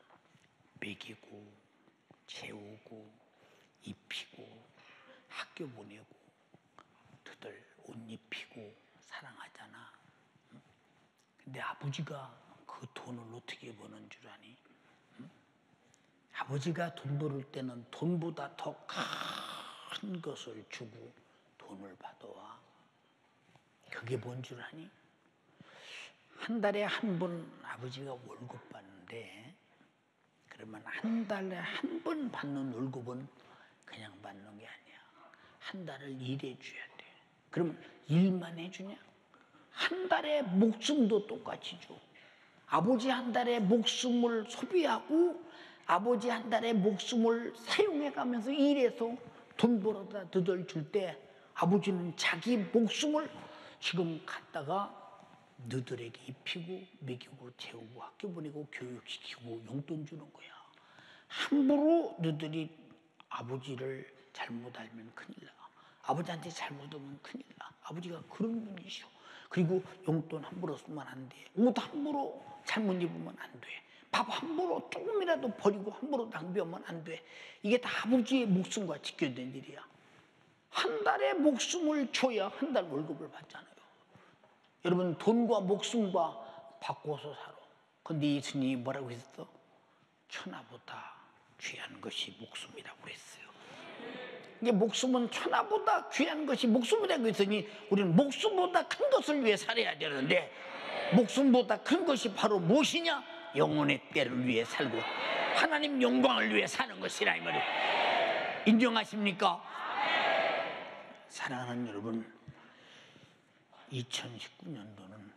먹이고 재우고 입히고 학교 보내고 너희들 옷 입히고 사랑하잖아. 근데 아버지가 그 돈을 어떻게 버는 줄 아니? 아버지가 돈 벌을 때는 돈보다 더 큰 것을 주고 돈을 받아와. 그게 뭔 줄 아니? 한 달에 한 번 아버지가 월급 받는데, 그러면 한 달에 한 번 받는 월급은 그냥 받는 게 아니야. 한 달을 일해 줘야 돼. 그러면 일만 해주냐? 한 달에 목숨도 똑같이 줘. 아버지 한 달에 목숨을 소비하고 아버지 한 달에 목숨을 사용해가면서 일해서 돈 벌어다 너들 줄 때 아버지는 자기 목숨을 지금 갖다가 너들에게 입히고 먹이고 재우고 학교 보내고 교육시키고 용돈 주는 거야. 함부로 너들이 아버지를 잘못 알면 큰일 나. 아버지한테 잘못하면 큰일 나. 아버지가 그런 분이셔. 그리고 용돈 함부로 쓰면 안 돼. 옷 함부로 잘못 입으면 안 돼. 밥 함부로 조금이라도 버리고 함부로 낭비하면 안 돼. 이게 다 아버지의 목숨과 직결된 일이야. 한 달에 목숨을 줘야 한 달 월급을 받잖아요. 여러분 돈과 목숨과 바꿔서 살아. 근데 예수님이 뭐라고 했어? 천하보다 귀한 것이 목숨이라고 했어요. 이게 목숨은 천하보다 귀한 것이 목숨이라고 했으니 우리는 목숨보다 큰 것을 위해 살아야 되는데 목숨보다 큰 것이 바로 무엇이냐? 영혼의 때를 위해 살고 하나님 영광을 위해 사는 것이라 이 말이에요. 인정하십니까? 사랑하는 여러분, 이천십구 년도는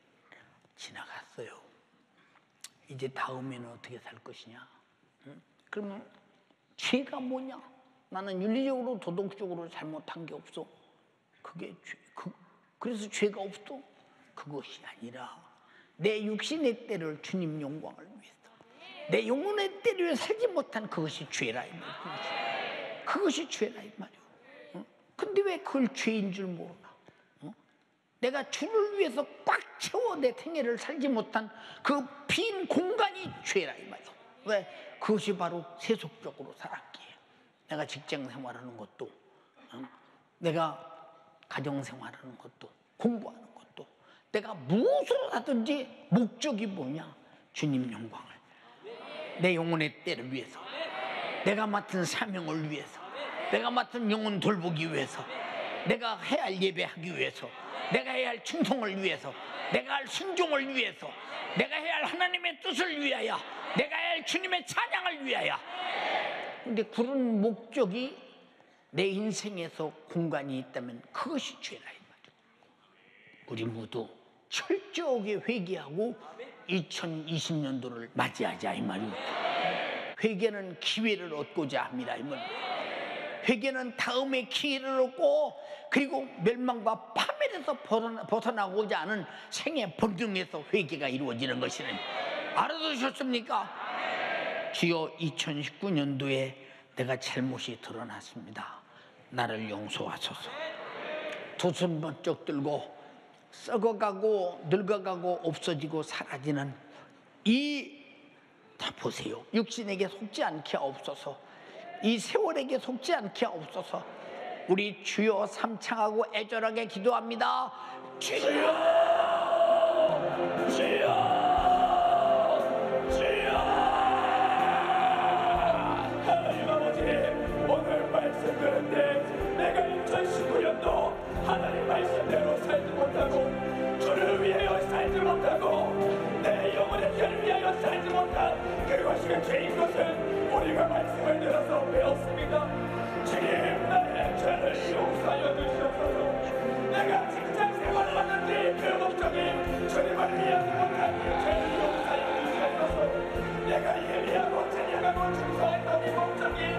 지나갔어요. 이제 다음에는 어떻게 살 것이냐? 응? 그러면 죄가 뭐냐? 나는 윤리적으로 도덕적으로 잘못한 게 없어. 그게 죄, 그, 그래서 죄가 없어? 그것이 아니라 내 육신의 때를 주님 영광을 위해서 내 영혼의 때를 위해 살지 못한 그것이 죄라 이 말이야. 그것이 죄라 이 말이야. 응? 근데 왜 그걸 죄인 줄 모르나? 응? 내가 주를 위해서 꽉 채워 내 생애를 살지 못한 그 빈 공간이 죄라 이 말이야. 왜? 그것이 바로 세속적으로 살았기에. 내가 직장 생활하는 것도, 응? 내가 가정 생활하는 것도, 공부하는 것도, 내가 무엇으로 하든지 목적이 뭐냐? 주님 영광을, 내 영혼의 때를 위해서, 내가 맡은 사명을 위해서, 내가 맡은 영혼 돌보기 위해서, 내가 해야 할 예배하기 위해서, 내가 해야 할 충성을 위해서, 내가 할 순종을 위해서, 내가 해야 할 하나님의 뜻을 위하여, 내가 해야 할 주님의 찬양을 위하여. 근데 그런 목적이 내 인생에서 공간이 있다면 그것이 죄라 이 말이야. 우리 모두 철저하게 회개하고 이천이십 년도를 맞이하자 이 말이야. 회개는 기회를 얻고자 합니다 이 말이야. 회개는 다음에 기회를 얻고 그리고 멸망과 파멸에서 벗어나, 벗어나고자 하는 생의 본능에서 회개가 이루어지는 것이는 알아두셨습니까? 주여 이천십구 년도에 내가 잘못이 드러났습니다. 나를 용서하소서. 두 손 번쩍 들고 썩어가고 늙어가고 없어지고 사라지는 이 다 보세요. 육신에게 속지 않게 없어서, 이 세월에게 속지 않게 없어서 우리 주여 삼창하고 애절하게 기도합니다. 주여, 주여, 주여. 하나님 아버지, 오늘 말씀 들은데 내가 이천십구 년도 하나님 말씀대로 살지 못하고 주를 위하여 살지 못하고 내 영혼의 죄를 위하여 살지 못한 그것이 죄인 것을 우리가 말씀을 들어서 배웠습니다. 주님, 나의 죄를 용서하여 주시옵소서. 내가 직장 생활을 하는데 그 목적이 주님을 위하지 못한 죄를 용서하여 주시옵소서. 내가 예배하고 찬양하고 충성했던 이 목적이